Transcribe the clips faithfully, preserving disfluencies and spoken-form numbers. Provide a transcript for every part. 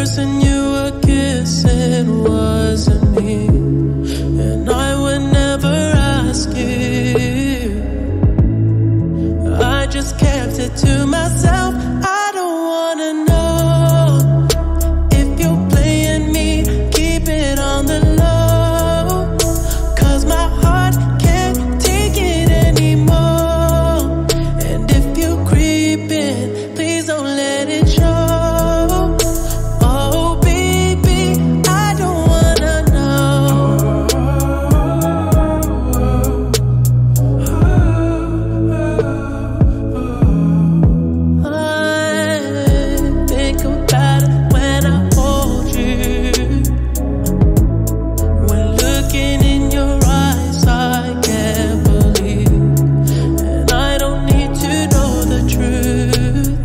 person you were kissing wasn't me, and I would never ask you. I just kept it to myself. I don't wanna know if you're playing me. Keep it on the low, 'cause my heart can't take it anymore. And if you're creeping, please don't let it show. Oh baby, I don't wanna know. I think about it when I hold you. When looking in your eyes, I can't believe. And I don't need to know the truth.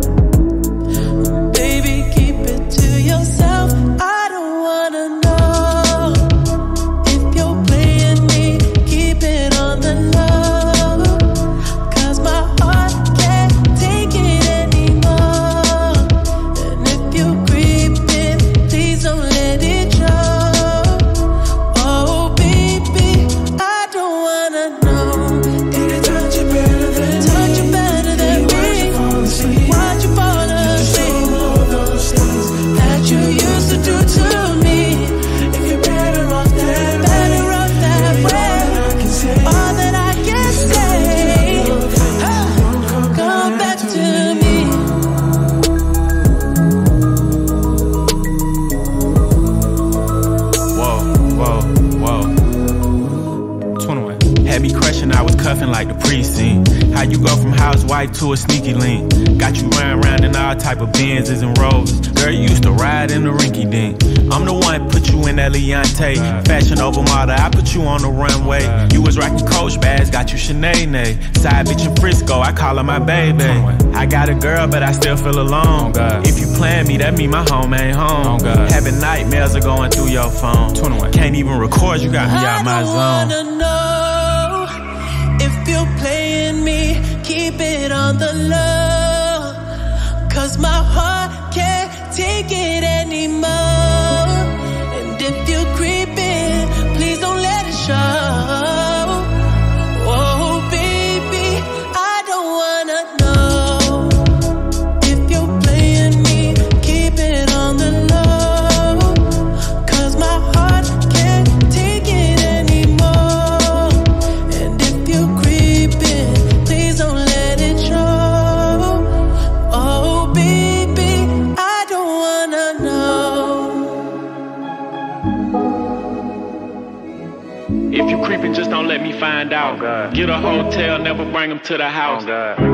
Baby, keep it to yourself. I don't wanna know if you're playing me. Keep it on the low, 'cause my heart can't take it anymore. And if you're creeping, please don't let it show. Oh baby, I don't wanna know. Did it touch you better than me? Touch you better than me? Watch you fall asleep. Watch you fall asleep. All those things that you used to do to me. If you're better off that way, better off that way. All that I can say, ah, come back to me. Whoa, whoa, whoa. twenty-one. Had me crushing, I was cuffing like the precinct. How you go from housewife to a sneaky link? Got you running around in all type of Benzes and Rovers. Girl, you used to ride in the rinky dink. I'm the one put you in that Leontay. Fashion over model, I put you on the runway. You was rocking Coach bags, got you Sinead. Side bitch in Frisco, I call her my baby. I got a girl, but I still feel alone. If you plan me, that mean my home ain't home. Having nightmares are going through your phone. Can't even record, you got me out my I zone. don't wanna know if you're playing me. Keep it on the low, 'cause my heart can't take it anymore. And if you're creeping, please don't let it show. Oh baby, I don't wanna know if you're playing me. Keep it on the low, 'cause my heart can't take it anymore. And if you're creeping, please don't let it show. Oh baby, I don't wanna know. If you creeping, just don't let me find out. Get a hotel, never bring them to the house.